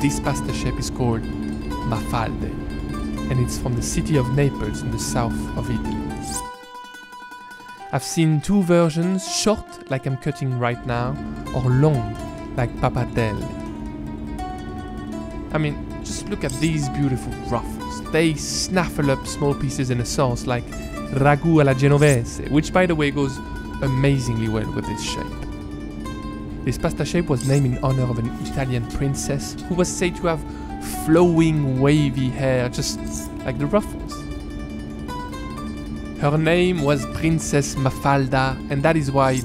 this pasta shape is called Mafalde, and it's from the city of Naples in the south of Italy. I've seen two versions, short like I'm cutting right now, or long like pappardelle. I mean, just look at these beautiful ruffles. They snaffle up small pieces in a sauce like Ragu Alla genovese, which by the way goes amazingly well with this shape. This pasta shape was named in honor of an Italian princess who was said to have flowing wavy hair just like the ruffles. Her name was Princess Mafalda, and that is why